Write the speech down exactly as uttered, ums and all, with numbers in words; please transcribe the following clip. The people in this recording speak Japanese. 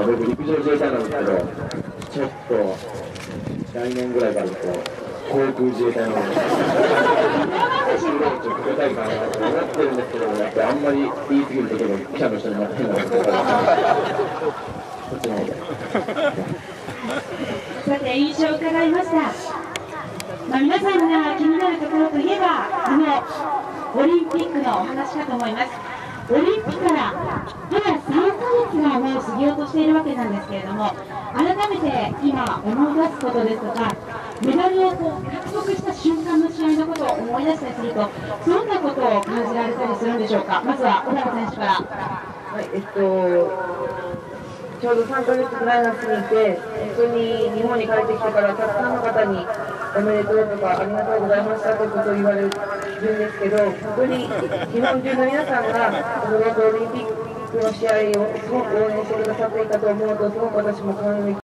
僕陸上自衛隊なんですけど、ちょっと来年ぐらいからと航空自衛隊の中でかけたいかなと思ってるんですけども、やっぱりあんまり言い過ぎると記者の人にまた変なこと言われて、こっちの方で。 さて、印象を伺いました。まあ、皆さんが気になるところといえば、あのオリンピックのお話かと思います。オリンピックからまださんかげつがもう過ぎようとしているわけなんですけれども、改めて今思い出すことですとか、メダルをこう獲得した瞬間の試合のことを思い出したりすると、どんなことを感じられたりするんでしょうか。まずは小原選手から。 はい、えっとちょうどさんかげつぐらいが過ぎて、本当に日本に帰ってきてからたくさんの方におめでとうとかありがとうございましたということを言われるんですけど、本当に日本中の皆さんがこのオリンピックの試合をすごく応援してくださっていたと思うと、すごく私も感激